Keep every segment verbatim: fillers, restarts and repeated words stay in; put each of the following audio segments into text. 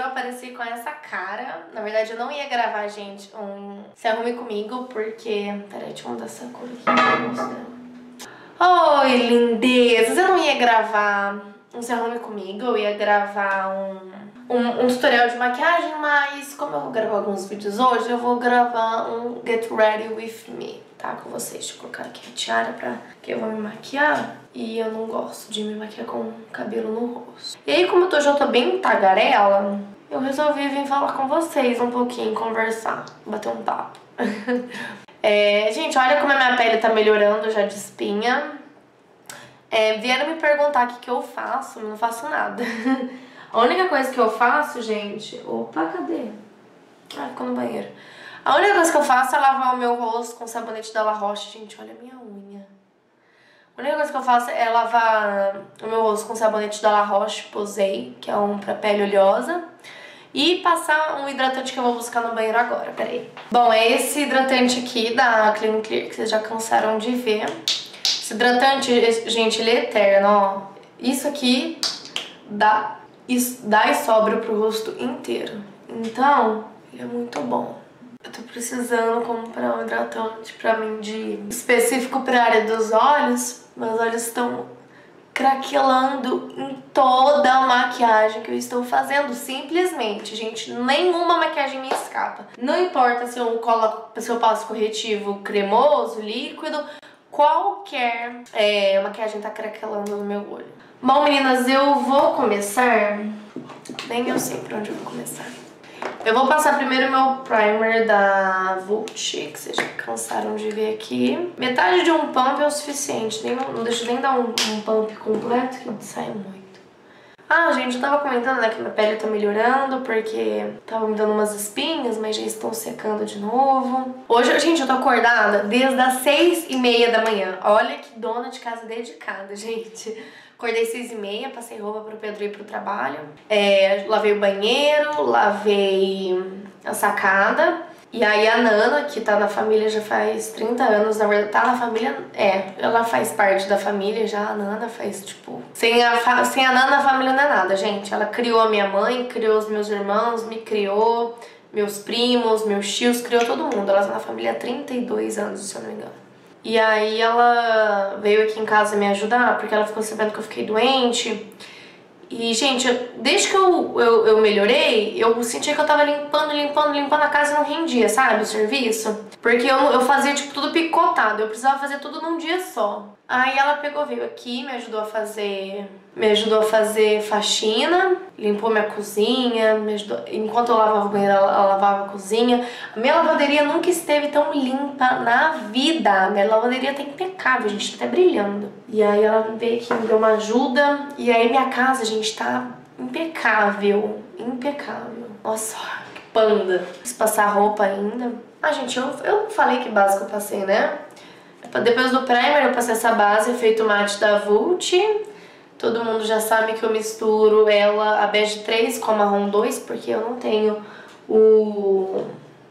apareci com essa cara. Na verdade, eu não ia gravar, gente, um Se Arrume Comigo, porque... Peraí, deixa eu mudar essa cor aqui pra mostrar. Oi, lindezas! Eu não ia gravar um Se Arrume Comigo, eu ia gravar um, um, um tutorial de maquiagem, mas como eu vou gravar alguns vídeos hoje, eu vou gravar um Get Ready With Me, tá? Com vocês. Deixa eu colocar aqui a tiara pra que eu vou me maquiar. E eu não gosto de me maquiar com cabelo no rosto. E aí, como eu já tô bem tagarela, eu resolvi vir falar com vocês um pouquinho, conversar, bater um papo. é, gente, olha como a minha pele tá melhorando já de espinha. É, vieram me perguntar o que, que eu faço, mas não faço nada. A única coisa que eu faço, gente... Opa, cadê? Ah, ficou no banheiro. A única coisa que eu faço é lavar o meu rosto com sabonete da La Roche. Gente, olha a minha unha. A única coisa que eu faço é lavar o meu rosto com sabonete da La Roche Posay, que é um pra pele oleosa. E passar um hidratante que eu vou buscar no banheiro agora, peraí. Bom, é esse hidratante aqui da Clean Clear, que vocês já cansaram de ver. Esse hidratante, gente, ele é eterno, ó. Isso aqui dá, isso dá e sobra pro rosto inteiro. Então, ele é muito bom. Eu tô precisando comprar um hidratante pra mim de específico pra área dos olhos. Meus olhos estão craquelando em toda a maquiagem que eu estou fazendo. Simplesmente, gente, nenhuma maquiagem me escapa. Não importa se eu coloco, se eu passo corretivo cremoso, líquido, qualquer é, maquiagem tá craquelando no meu olho. Bom, meninas, eu vou começar... Nem eu sei por onde eu vou começar. Eu vou passar primeiro meu primer da Vult, que vocês já cansaram de ver aqui. Metade de um pump é o suficiente, nem, não deixa nem dar um, um pump completo que sai muito. Ah, gente, eu tava comentando, né, que minha pele tá melhorando porque tava me dando umas espinhas, mas já estão secando de novo. Hoje, gente, eu tô acordada desde as seis e meia da manhã. Olha que dona de casa dedicada, gente. Acordei seis e meia, passei roupa pro Pedro ir pro trabalho. É, lavei o banheiro, lavei a sacada. E aí a Nana, que tá na família já faz trinta anos, na verdade, tá na família... É, ela faz parte da família já, a Nana faz, tipo... Sem a, sem a Nana, a família não é nada, gente. Ela criou a minha mãe, criou os meus irmãos, me criou, meus primos, meus tios, criou todo mundo. Ela tá na família há trinta e dois anos, se eu não me engano. E aí ela veio aqui em casa me ajudar, porque ela ficou sabendo que eu fiquei doente. E, gente, desde que eu, eu, eu melhorei, eu sentia que eu tava limpando, limpando, limpando a casa e não rendia, sabe, o serviço. Porque eu, eu fazia, tipo, tudo picotado, eu precisava fazer tudo num dia só. Aí ela pegou, veio aqui, me ajudou a fazer... Me ajudou a fazer faxina, limpou minha cozinha, me ajudou... Enquanto eu lavava o banheiro, ela, ela lavava a cozinha. A minha lavanderia nunca esteve tão limpa na vida. A minha lavanderia tá impecável, gente, tá até brilhando. E aí ela veio aqui, me deu uma ajuda. E aí minha casa, gente, tá impecável, impecável. Nossa, que panda. Preciso passar roupa ainda. Ah, gente, eu, eu falei que básico eu passei, né? Depois do primer eu passei essa base, efeito mate da Vult. Todo mundo já sabe que eu misturo ela, a bege três com a marrom dois, porque eu não tenho o,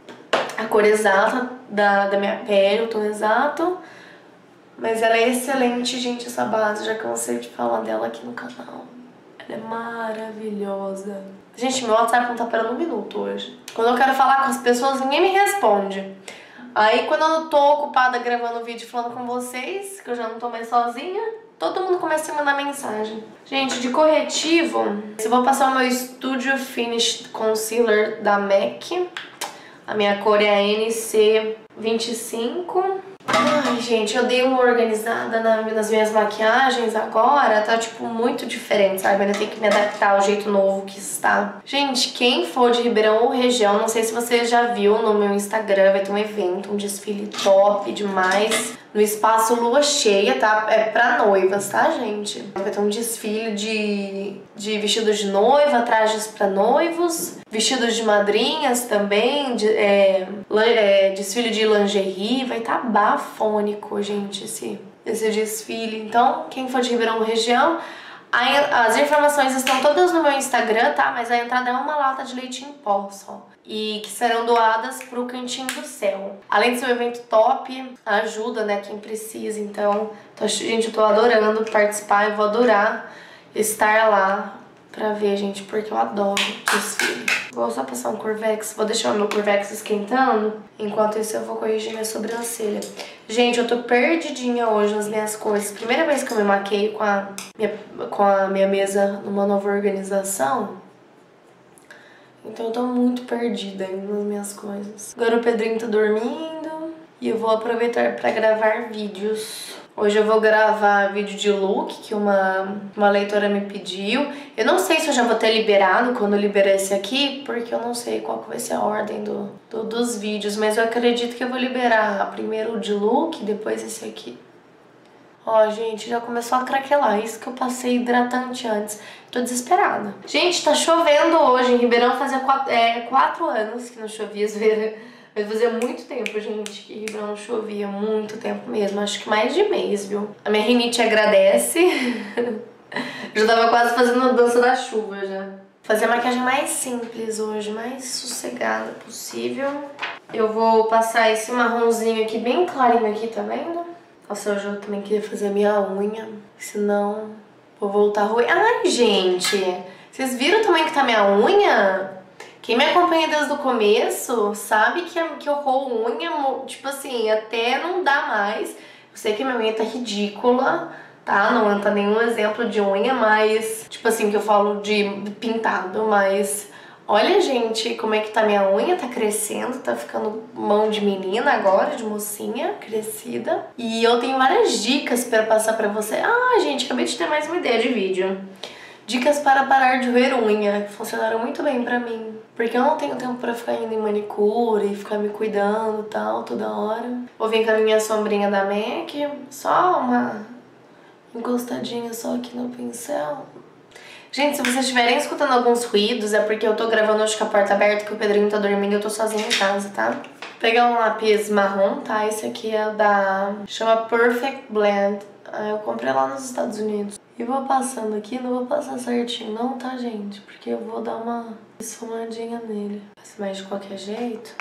a cor exata da, da minha pele, o tom exato. Mas ela é excelente, gente, essa base. Já cansei de falar dela aqui no canal. Ela é maravilhosa. Gente, meu WhatsApp não tá parando um minuto hoje. Quando eu quero falar com as pessoas, ninguém me responde. Aí quando eu tô ocupada gravando vídeo falando com vocês, que eu já não tô mais sozinha, todo mundo começa a mandar mensagem. Gente, de corretivo, eu vou passar o meu Studio Finish Concealer da MAC. A minha cor é a N C vinte e cinco. Ai, gente, eu dei uma organizada na, nas minhas maquiagens agora. Tá, tipo, muito diferente, sabe? Eu ainda tenho que me adaptar ao jeito novo que está. Gente, quem for de Ribeirão ou região, não sei se você já viu no meu Instagram, vai ter um evento, um desfile top demais. No espaço Lua Cheia, tá? É pra noivas, tá, gente? Vai ter um desfile de, de vestidos de noiva, trajes pra noivos, vestidos de madrinhas também, de, é, é, desfile de lingerie. Vai tá bafônico, gente, esse, esse desfile. Então, quem for de Ribeirão região, a, as informações estão todas no meu Instagram, tá? Mas a entrada é uma lata de leite em pó só. E que serão doadas pro Cantinho do Céu. Além de ser um evento top, ajuda, né, quem precisa. Então, tô, gente, eu tô adorando participar e vou adorar estar lá pra ver, gente, porque eu adoro desfile. Vou só passar um Curvex, vou deixar o meu Curvex esquentando. Enquanto isso eu vou corrigir minha sobrancelha. Gente, eu tô perdidinha hoje nas minhas coisas. Primeira vez que eu me maqueio com a minha, com a minha mesa numa nova organização. Então eu tô muito perdida ainda nas minhas coisas. Agora o Pedrinho tá dormindo e eu vou aproveitar pra gravar vídeos. Hoje eu vou gravar vídeo de look que uma, uma leitora me pediu. Eu não sei se eu já vou ter liberado quando eu liberar esse aqui, porque eu não sei qual que vai ser a ordem do, do, dos vídeos. Mas eu acredito que eu vou liberar primeiro o de look, depois esse aqui. Ó, gente, já começou a craquelar. Isso que eu passei hidratante antes. Tô desesperada. Gente, tá chovendo hoje em Ribeirão. Fazia quatro, é, quatro anos que não chovia. Mas fazia muito tempo, gente, que Ribeirão não chovia. Muito tempo mesmo. Acho que mais de mês, viu? A minha rinite agradece. Já tava quase fazendo a dança da chuva, já. Fazer a maquiagem mais simples hoje, mais sossegada possível. Eu vou passar esse marronzinho aqui, bem clarinho aqui, tá vendo? Nossa, hoje eu também queria fazer a minha unha, senão vou voltar a roer. Ai, gente, vocês viram o tamanho que tá minha unha? Quem me acompanha desde o começo sabe que, que eu roo unha, tipo assim, até não dá mais. Eu sei que minha unha tá ridícula, tá? Não tá nenhum exemplo de unha, mas, tipo assim, que eu falo de pintado, mas... Olha, gente, como é que tá minha unha, tá crescendo, tá ficando mão de menina agora, de mocinha, crescida. E eu tenho várias dicas pra passar pra você. Ah, gente, acabei de ter mais uma ideia de vídeo. Dicas para parar de roer unha, que funcionaram muito bem pra mim. Porque eu não tenho tempo pra ficar indo em manicure e ficar me cuidando e tal, toda hora. Vou vir com a minha sombrinha da MAC, só uma encostadinha só aqui no pincel. Gente, se vocês estiverem escutando alguns ruídos, é porque eu tô gravando hoje com a porta aberta, que o Pedrinho tá dormindo e eu tô sozinha em casa, tá? Vou pegar um lápis marrom, tá? Esse aqui é da... chama Perfect Blend. Ah, eu comprei lá nos Estados Unidos. E vou passando aqui, não vou passar certinho não, tá, gente? Porque eu vou dar uma esfumadinha nele. Mas mais de qualquer jeito.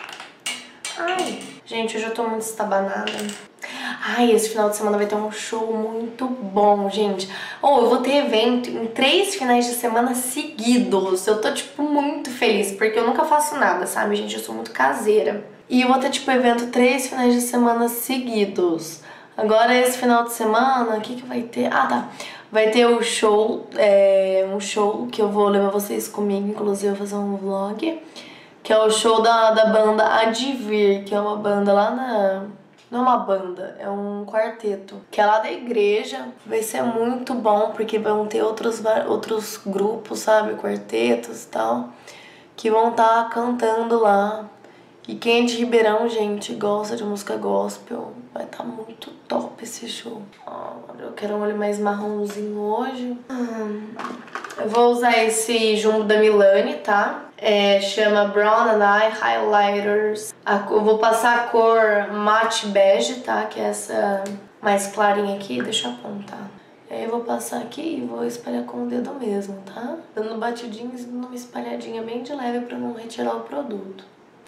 Ai, gente, hoje eu tô muito estabanada. Ai, esse final de semana vai ter um show muito bom, gente. Ou oh, eu vou ter evento em três finais de semana seguidos. Eu tô, tipo, muito feliz, porque eu nunca faço nada, sabe, gente? Eu sou muito caseira. E eu vou ter, tipo, evento três finais de semana seguidos. Agora, esse final de semana, o que que vai ter? Ah, tá. Vai ter o show, é, um show que eu vou levar vocês comigo, inclusive eu vou fazer um vlog. Que é o show da, da banda Advir, que é uma banda lá na... Não é uma banda, é um quarteto, que é lá da igreja. Vai ser muito bom, porque vão ter outros, outros grupos, sabe, quartetos e tal, que vão estar tá cantando lá. E quem é de Ribeirão, gente, gosta de música gospel, vai estar tá muito top esse show. Oh, eu quero um olho mais marronzinho hoje. Hum. Eu vou usar esse jumbo da Milani, tá? É, chama Brown and Eye Highlighters. A, eu vou passar a cor Matte Bege, tá? Que é essa mais clarinha aqui. Deixa eu apontar. Aí eu vou passar aqui e vou espalhar com o dedo mesmo, tá? Dando batidinhas e dando uma espalhadinha bem de leve pra não retirar o produto.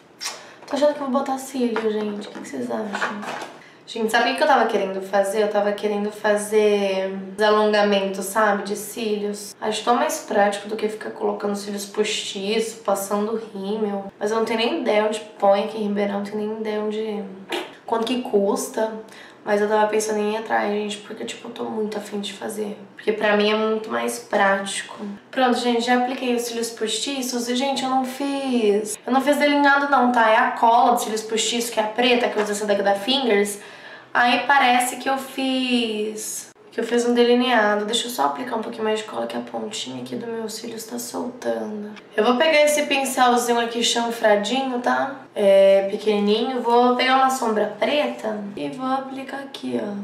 Tô achando que eu vou botar cílio, gente. O que vocês acham? Gente, sabe o que eu tava querendo fazer? Eu tava querendo fazer alongamentos, sabe? De cílios. Acho tão mais prático do que ficar colocando cílios postiços, passando rímel. Mas eu não tenho nem ideia onde põe aqui em Ribeirão. Não tenho nem ideia onde... quanto que custa. Mas eu tava pensando em ir atrás, gente, porque, tipo, eu tô muito afim de fazer. Porque pra mim é muito mais prático. Pronto, gente, já apliquei os cílios postiços e, gente, eu não fiz... Eu não fiz delineado não, tá? É a cola dos cílios postiços, que é a preta, que eu uso essa daqui da Fingers. Aí parece que eu fiz... que eu fiz um delineado. Deixa eu só aplicar um pouquinho mais de cola, que a pontinha aqui do meu cílio está soltando. Eu vou pegar esse pincelzinho aqui chanfradinho, tá? É, pequenininho. Vou pegar uma sombra preta e vou aplicar aqui, ó.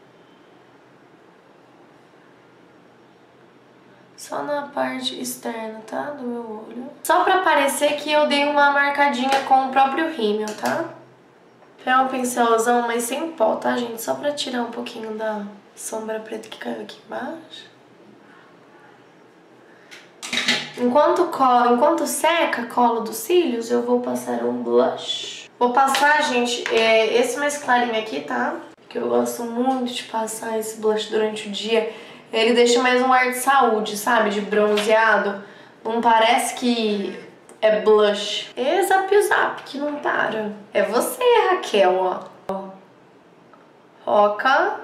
Só na parte externa, tá? Do meu olho. Só pra parecer que eu dei uma marcadinha com o próprio rímel, tá? Pegar um pincelzão, mas sem pó, tá, gente? Só pra tirar um pouquinho da sombra preta que caiu aqui embaixo. Enquanto, cola, enquanto seca a cola dos cílios, eu vou passar um blush. Vou passar, gente, esse mais clarinho aqui, tá? Que eu gosto muito de passar esse blush durante o dia. Ele deixa mais um ar de saúde, sabe? De bronzeado. Não parece que é blush. É Zap Zap que não para. É você, Raquel, ó. Roca.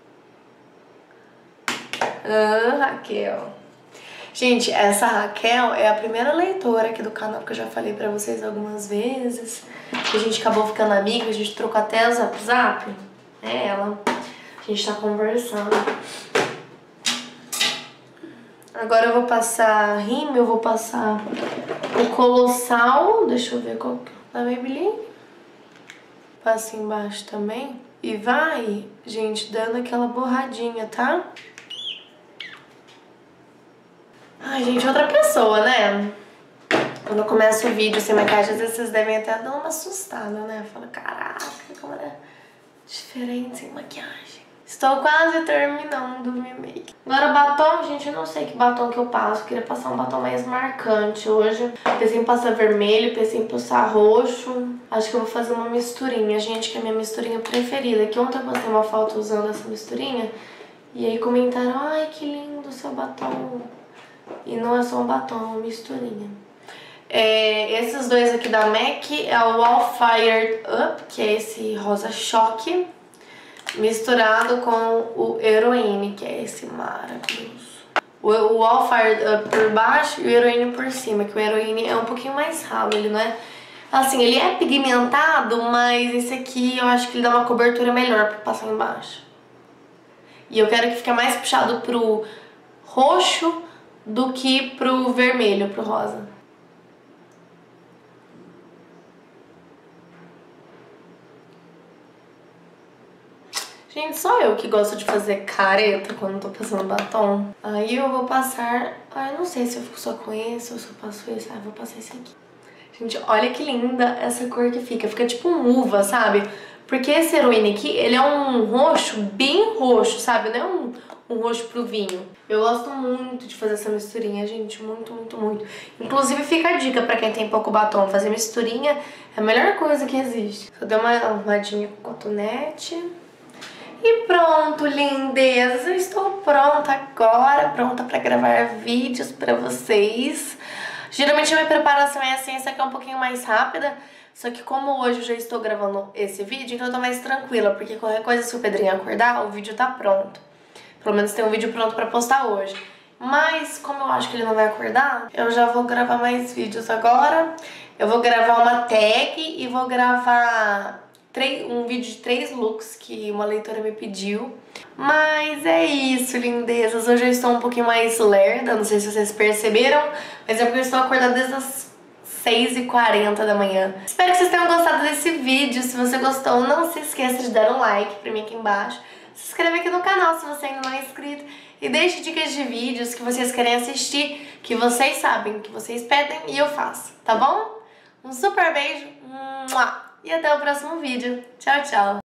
Ah, Raquel. Gente, essa Raquel é a primeira leitora aqui do canal, que eu já falei pra vocês algumas vezes. A gente acabou ficando amiga, a gente trocou até o Zap Zap. É ela. A gente tá conversando. Agora eu vou passar rímel, eu vou passar o Colossal. Deixa eu ver qual que é. Da Maybelline. Passa embaixo também. E vai, gente, dando aquela borradinha, tá? Ai, gente, outra pessoa, né? Quando eu começo o vídeo sem maquiagem, às vezes vocês devem até dar uma assustada, né? Fala, caraca, como é diferente sem maquiagem. Estou quase terminando minha make. Agora batom, gente, eu não sei que batom que eu passo. Eu queria passar um batom mais marcante hoje. Pensei em passar vermelho, pensei em passar roxo. Acho que eu vou fazer uma misturinha, gente, que é a minha misturinha preferida. Que ontem eu postei uma foto usando essa misturinha. E aí comentaram, ai, que lindo o seu batom. E não é só um batom, é uma misturinha. É, esses dois aqui da MAC é o All Fired Up, que é esse rosa choque, misturado com o Heroine, que é esse maravilhoso. O, o All Fired Up por baixo e o Heroine por cima, que o Heroine é um pouquinho mais ralo, ele não é... Assim, ele é pigmentado, mas esse aqui eu acho que ele dá uma cobertura melhor pra passar embaixo. E eu quero que fique mais puxado pro roxo do que pro vermelho, pro rosa. Gente, só eu que gosto de fazer careta quando tô passando batom. Aí eu vou passar... Ah, eu não sei se eu fico só com esse ou se eu passo esse. Ah, eu vou passar esse aqui. Gente, olha que linda essa cor que fica. Fica tipo um uva, sabe? Porque esse Heroine aqui, ele é um roxo bem roxo, sabe? Não é um, um roxo pro vinho. Eu gosto muito de fazer essa misturinha, gente. Muito, muito, muito. Inclusive, fica a dica pra quem tem pouco batom. Fazer misturinha é a melhor coisa que existe. Só dei uma arrumadinha com cotonete. E pronto, lindezas, eu estou pronta agora, pronta pra gravar vídeos pra vocês. Geralmente a minha preparação é assim, essa aqui é um pouquinho mais rápida, só que como hoje eu já estou gravando esse vídeo, então eu tô mais tranquila, porque qualquer coisa, se o Pedrinho acordar, o vídeo tá pronto. Pelo menos tem um vídeo pronto pra postar hoje. Mas como eu acho que ele não vai acordar, eu já vou gravar mais vídeos agora. Eu vou gravar uma tag e vou gravar... um vídeo de três looks que uma leitora me pediu. Mas é isso, lindezas. Hoje eu estou um pouquinho mais lerda, não sei se vocês perceberam, mas é porque eu estou acordada desde as seis e quarenta da manhã. Espero que vocês tenham gostado desse vídeo. Se você gostou, não se esqueça de dar um like pra mim aqui embaixo. Se inscreve aqui no canal se você ainda não é inscrito. E deixe dicas de vídeos que vocês querem assistir, que vocês sabem, que vocês pedem e eu faço, tá bom? Um super beijo. E até o próximo vídeo. Tchau, tchau.